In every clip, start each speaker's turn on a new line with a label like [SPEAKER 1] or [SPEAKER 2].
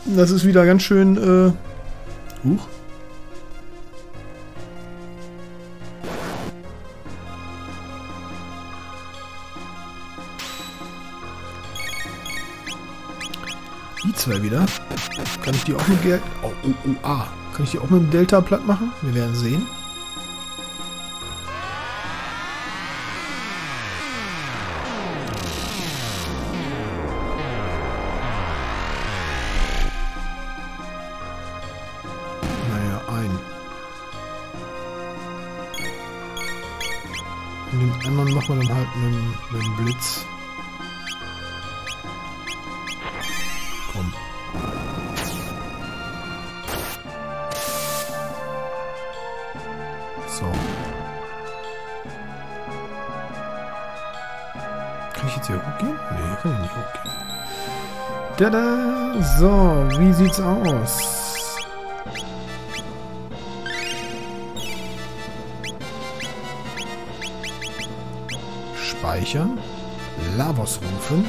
[SPEAKER 1] Das ist wieder ganz schön, huch. Die zwei wieder. Kann ich die auch mit Geld... Oh, Kann ich die auch mit dem Delta platt machen? Wir werden sehen. Naja, ein. Und den anderen machen wir dann halt mit dem Blitz. Komm. So. Kann ich jetzt hier hochgehen? Nee, kann ich nicht hochgehen. Tada! So, wie sieht's aus? Speichern. Lavos rufen.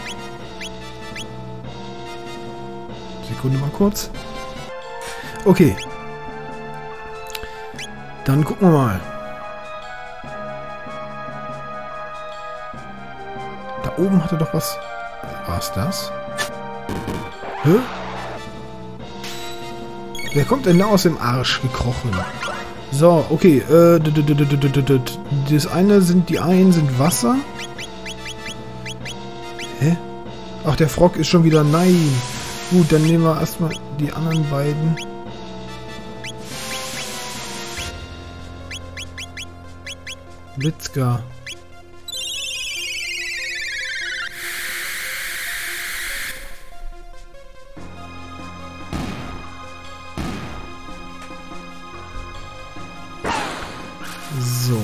[SPEAKER 1] Sekunde mal kurz. Okay. Dann gucken wir mal. Da oben hatte doch was. War's das? Hä? Wer kommt denn da aus dem Arsch gekrochen? So, okay. Das eine sind, die einen sind Wasser. Hä? Ach, der Frog ist schon wieder... Nein. Gut, dann nehmen wir erstmal die anderen beiden. Blitzka. So.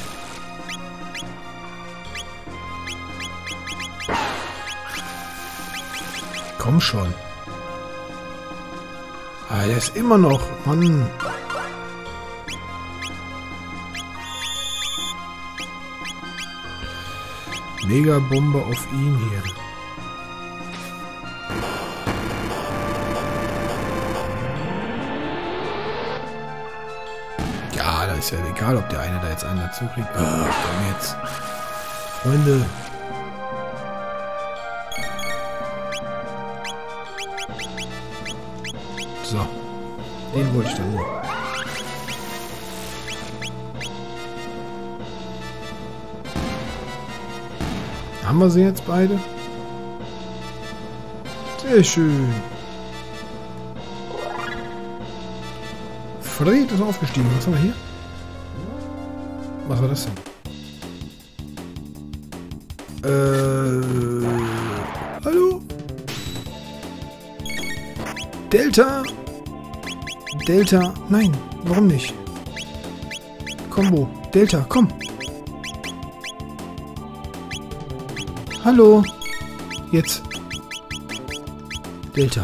[SPEAKER 1] Komm schon. Ah, der ist immer noch. Mann. Megabombe auf ihn hier. Ja, da ist ja egal, ob der eine da jetzt einen dazu kriegt. Ah, komm jetzt. Freunde. So. Den wollte ich dann nur. Haben wir sie jetzt beide? Sehr schön. Fred ist aufgestiegen. Was haben wir hier? Was war das denn? Hallo? Delta? Delta? Nein, warum nicht? Combo. Delta, komm. Hallo. Jetzt. Delta.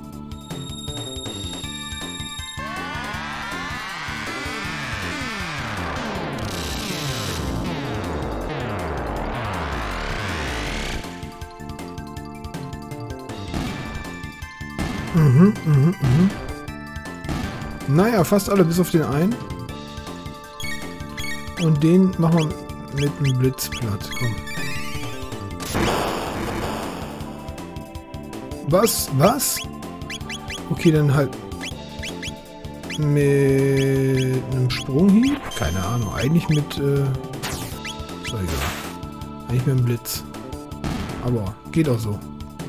[SPEAKER 1] Naja, fast alle bis auf den einen. Und den machen wir mit einem Blitz platt. Komm. Was? Was? Okay, dann halt mit einem Sprunghieb? Keine Ahnung. Eigentlich mit, so egal. Eigentlich mit einem Blitz. Aber geht auch so.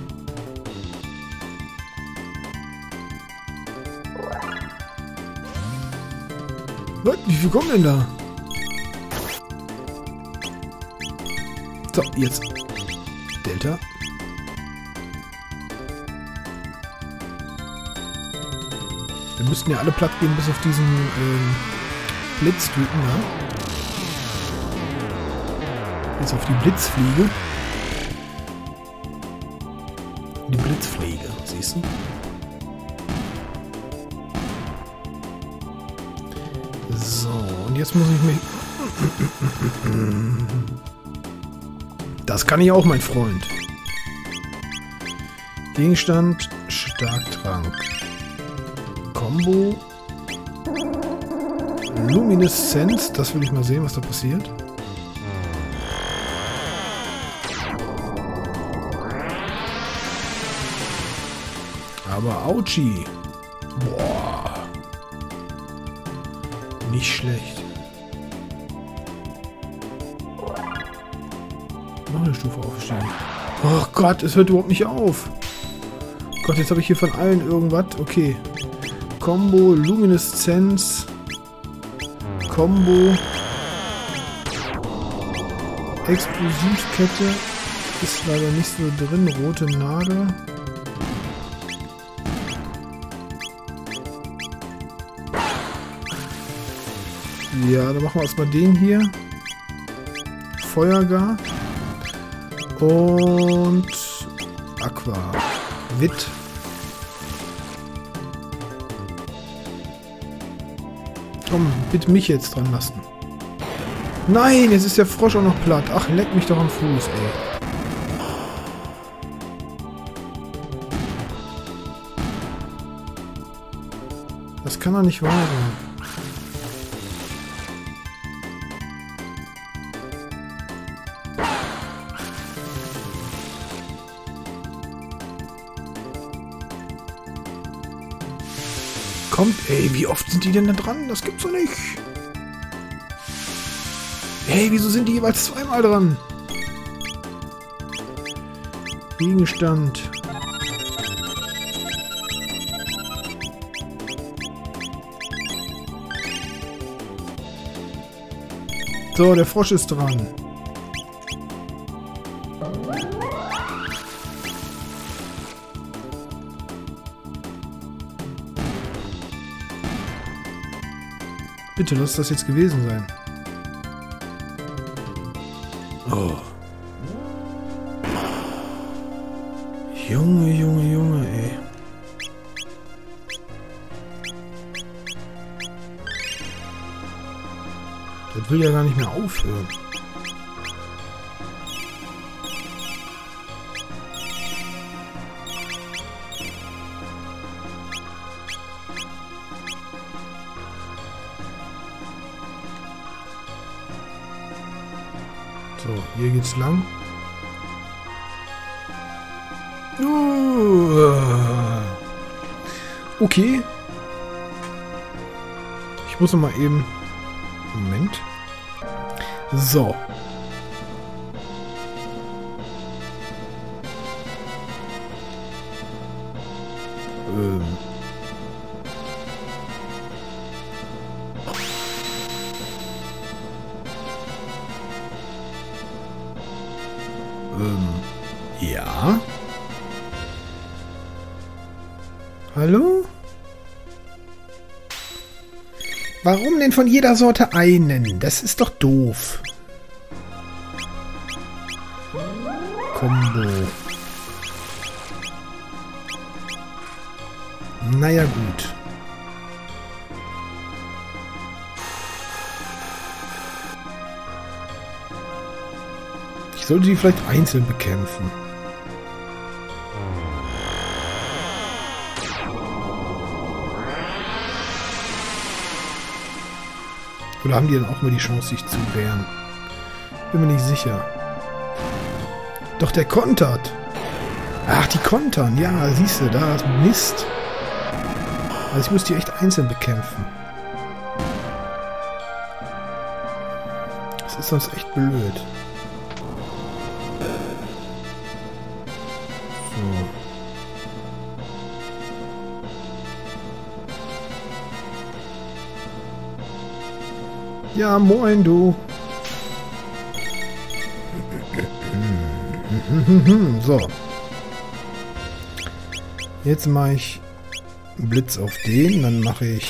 [SPEAKER 1] Was? Wie viel kommen denn da? So, jetzt. Delta. Wir müssten ja alle platt gehen, bis auf diesen Blitztypen, ja? Jetzt auf die Blitzfliege. Die Blitzfliege, siehst du? So, und jetzt muss ich mich... Das kann ich auch, mein Freund. Gegenstand, Starktrank. Combo. Lumineszenz, das will ich mal sehen, was da passiert. Aber Auchi. Boah. Nicht schlecht. Noch eine Stufe aufstehen. Oh Gott, es hört überhaupt nicht auf. Gott, jetzt habe ich hier von allen irgendwas. Okay. Combo, Lumineszenz. Combo. Explosivkette. Ist leider nicht so drin. Rote Nadel. Ja, dann machen wir erstmal den hier. Feuergar. Und Aqua. Witt. Komm, bitte mich jetzt dran lassen. Nein, jetzt ist der Frosch auch noch platt. Ach, leck mich doch am Fuß, ey. Das kann doch nicht wahr sein. Kommt, ey, wie oft sind die denn da dran? Das gibt's doch nicht. Hey, wieso sind die jeweils zweimal dran? Gegenstand. So, der Frosch ist dran. Bitte, lass das jetzt gewesen sein. Oh. Junge, Junge, Junge, ey. Das will ja gar nicht mehr aufhören. So, hier geht's lang. Okay. Ich muss noch mal eben... Moment. So. Ja? Hallo? Warum denn von jeder Sorte einen? Das ist doch doof. Combo. Naja, gut. Ich sollte die vielleicht einzeln bekämpfen. Oder haben die dann auch mal die Chance, sich zu wehren? Bin mir nicht sicher. Doch, der kontert. Ach, die kontern. Ja, siehst du, da ist Mist. Also ich muss die echt einzeln bekämpfen. Das ist sonst echt blöd. So. Ja, moin, du. So. Jetzt mache ich Blitz auf den, dann mache ich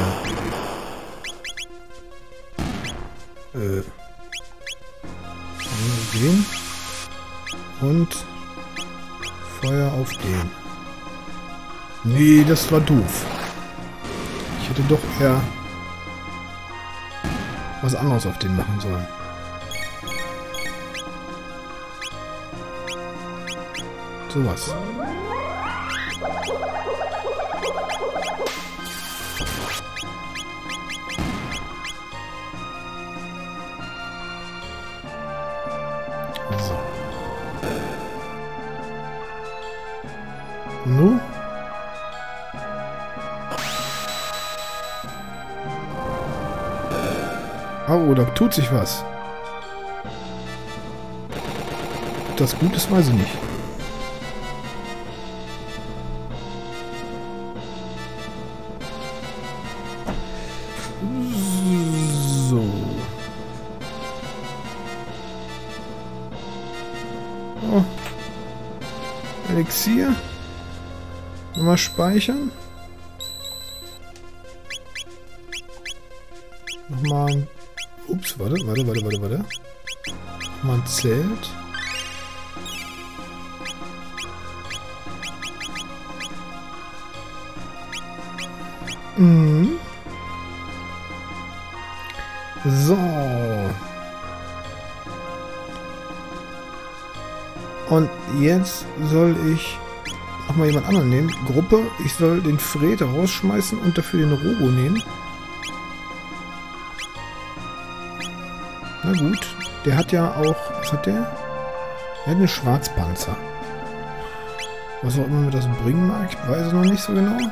[SPEAKER 1] den und Feuer auf den. Nee, das war doof. Ich hätte doch eher was anderes auf den machen sollen. Sowas. So. Nu? Oh, da tut sich was. Ob das gut ist, weiß ich nicht. So. Oh. Elixier. Nochmal speichern. Nochmal ein... Ups, warte. Nochmal ein Zelt. Mhm. So. Und jetzt soll ich nochmal jemand anderen nehmen. Gruppe. Ich soll den Fred rausschmeißen und dafür den Robo nehmen. Na gut. Der hat ja auch... Was hat der? Er hat einen Schwarzpanzer. Was auch immer mir das bringen mag. Ich weiß es noch nicht so genau.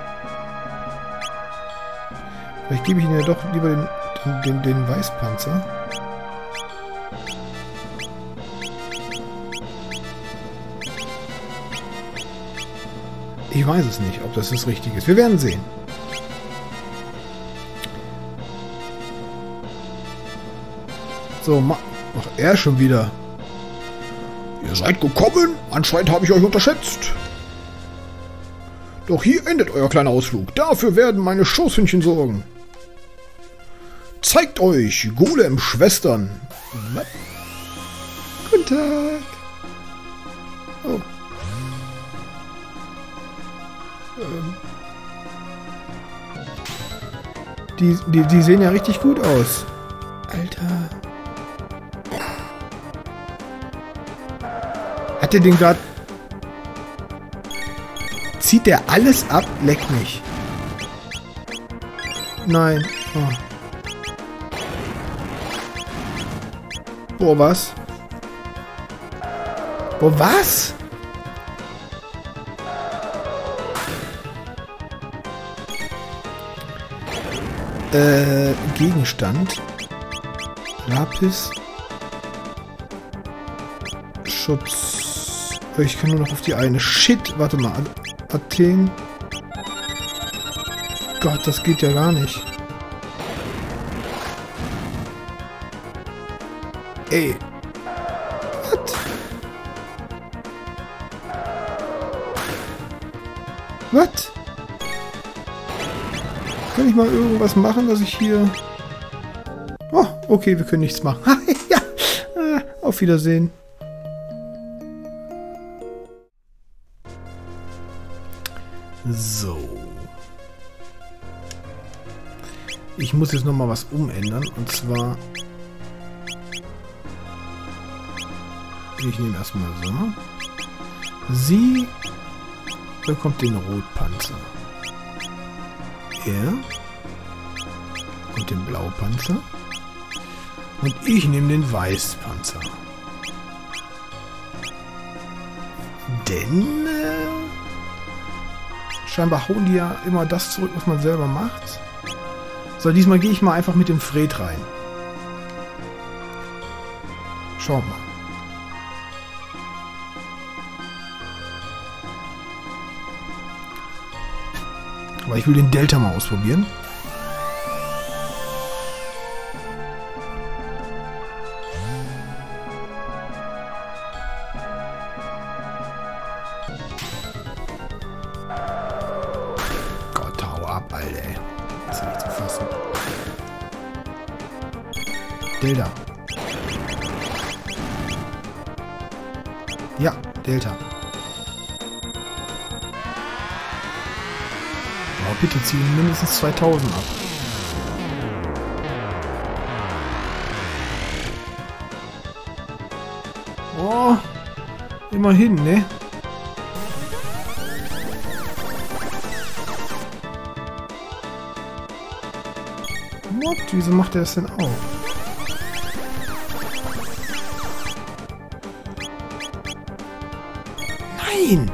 [SPEAKER 1] Vielleicht gebe ich ihm ja doch lieber den Weißpanzer. Ich weiß es nicht, ob das das Richtige ist. Wir werden sehen. So, mach er schon wieder. Ihr seid gekommen. Anscheinend habe ich euch unterschätzt. Doch hier endet euer kleiner Ausflug. Dafür werden meine Schoßhündchen sorgen. Zeigt euch, Golem-Schwestern. Was? Guten Tag. Oh. Die sehen ja richtig gut aus. Alter. Hat der den gerade... Zieht der alles ab? Leck mich. Nein. Oh. Boah, was? Boah, was? Gegenstand. Lapis. Schutz. Ich kann nur noch auf die eine. Shit, warte mal. Athen. Gott, das geht ja gar nicht. Ey. Was? Was? Kann ich mal irgendwas machen, dass ich hier... Oh, okay, wir können nichts machen. Ja, auf Wiedersehen. So. Ich muss jetzt nochmal was umändern. Und zwar... Ich nehme erstmal so. Sie bekommt den Rotpanzer. Er und den Blaupanzer. Und ich nehme den Weißpanzer. Denn scheinbar hauen die ja immer das zurück, was man selber macht. So, diesmal gehe ich mal einfach mit dem Fred rein. Schaut mal. Aber ich will den Delta mal ausprobieren. Gott, hau ab, Alter. Das ist nicht zu fassen. Delta. Ja, Delta. Oh, bitte ziehen mindestens 2000 ab. Oh, immerhin, ne? What? Wieso macht er das denn auch? Nein!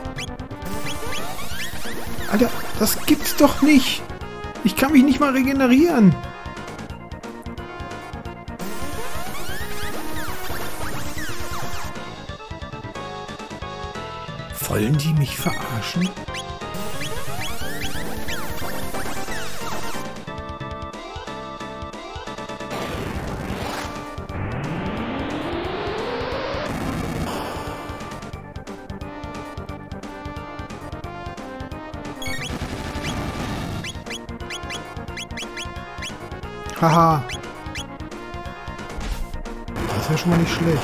[SPEAKER 1] Alter, das gibt's doch nicht! Ich kann mich nicht mal regenerieren! Wollen die mich verarschen? Haha. Das ist ja schon mal nicht schlecht.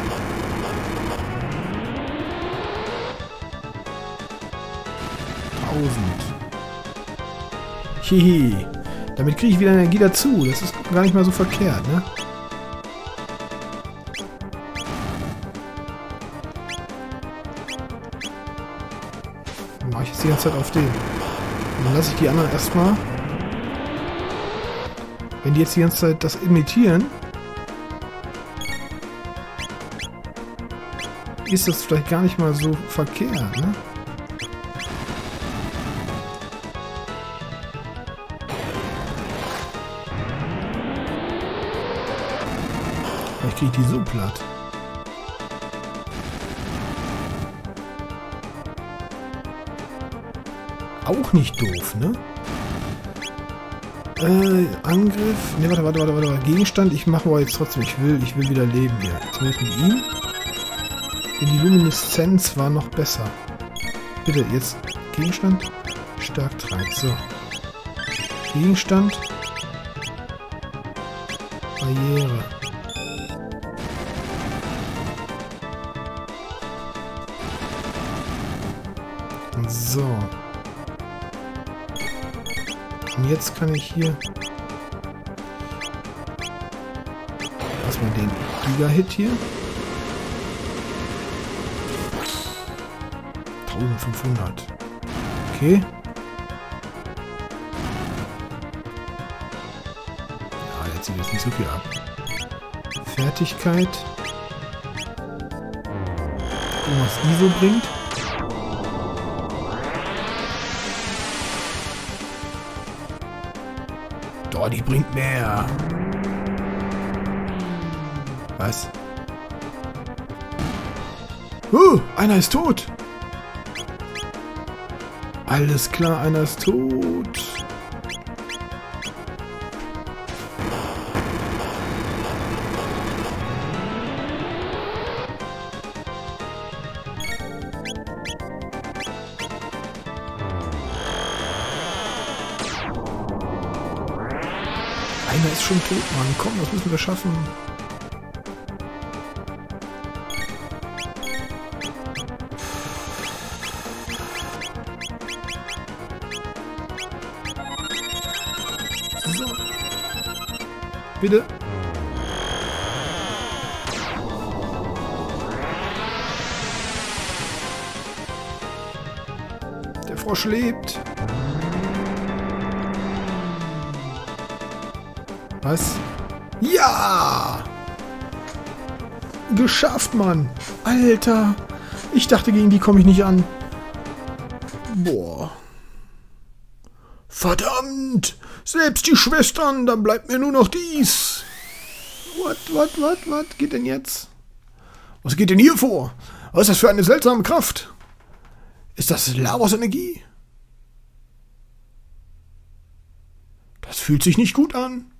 [SPEAKER 1] Hihi. Damit kriege ich wieder Energie dazu. Das ist gar nicht mal so verkehrt, ne? Dann mache ich jetzt die ganze Zeit auf den. Und dann lasse ich die anderen erstmal. Wenn die jetzt die ganze Zeit das imitieren, ist das vielleicht gar nicht mal so verkehrt, ne? Vielleicht kriege ich die so platt. Auch nicht doof, ne? Angriff. Ne, warte. Gegenstand. Ich mache aber jetzt trotzdem. Ich will wieder leben hier. Jetzt will ich mit ihm. Denn die Lumineszenz war noch besser. Bitte, jetzt Gegenstand. Starktrank. So. Gegenstand. Barriere. So. Und jetzt kann ich hier erstmal den Giga-Hit hier. 1500. Okay. Ja, jetzt zieht jetzt nicht so viel ab. Fertigkeit. Gucken, was die so bringt. Oh, die bringt mehr. Was? Einer ist tot. Alles klar, einer ist tot. Einer ist schon tot, Mann. Komm, das müssen wir schaffen. So. Bitte. Der Frosch lebt. Was? Ja! Geschafft, Mann! Alter! Ich dachte, gegen die komme ich nicht an. Boah. Verdammt! Selbst die Schwestern, dann bleibt mir nur noch dies. Was geht denn jetzt? Was geht denn hier vor? Was ist das für eine seltsame Kraft? Ist das Lavos-Energie? Das fühlt sich nicht gut an.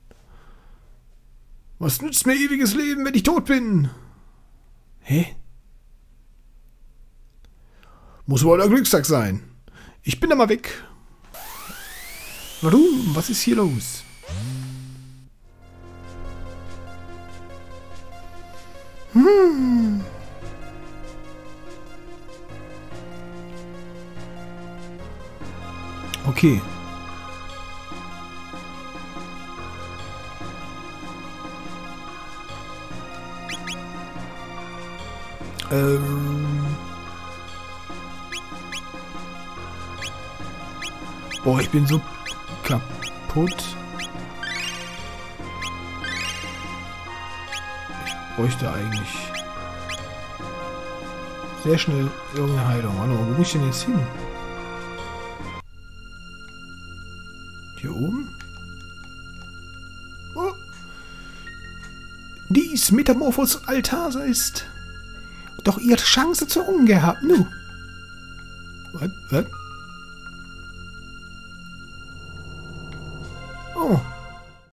[SPEAKER 1] Was nützt mir ewiges Leben, wenn ich tot bin? Hä? Muss wohl der Glückstag sein. Ich bin da mal weg. Warum? Was ist hier los? Okay. Boah, ich bin so kaputt. bräuchte eigentlich sehr schnell irgendeine Heilung. Warte mal, wo muss ich denn jetzt hin? Hier oben? Oh. Dies Metamorphos Altasa ist doch ihre Chance zur ungehabt. Nu. Was?